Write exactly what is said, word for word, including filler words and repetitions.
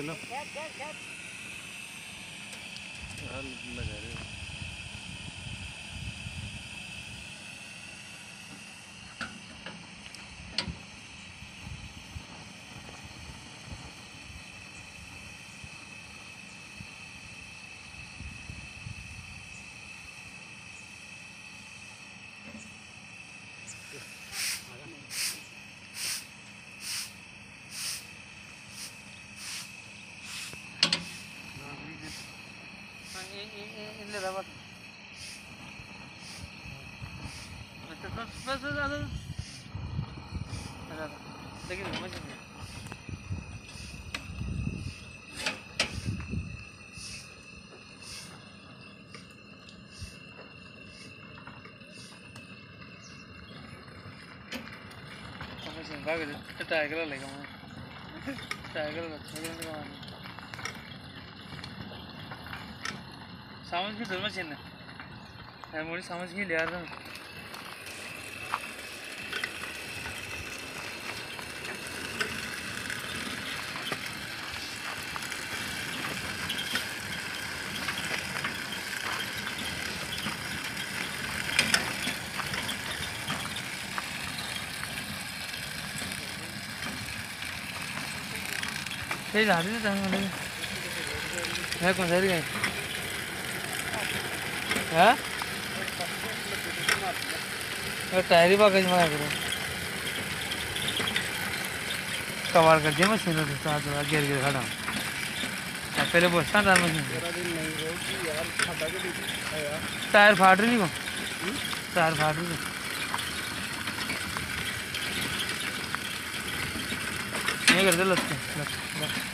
चलो यार लगा रहे हो। इनले रबर बस बस बस लेकिन समझ नहीं समझ नहीं भाग तो टाइगर लेगा मैं टाइगर लेगा समझ भी धर्म चिन्ह है मुझे समझ नहीं लिया था ये ला दे टाइम वाले है कौन सा गए हाँ टायर ही बागज में करो कवर कर दिया मशीन तो साथ गिर गिर खड़ा पहले बसता था मशीन टायर फाट रही को टायर फाट रही नहीं करते लगते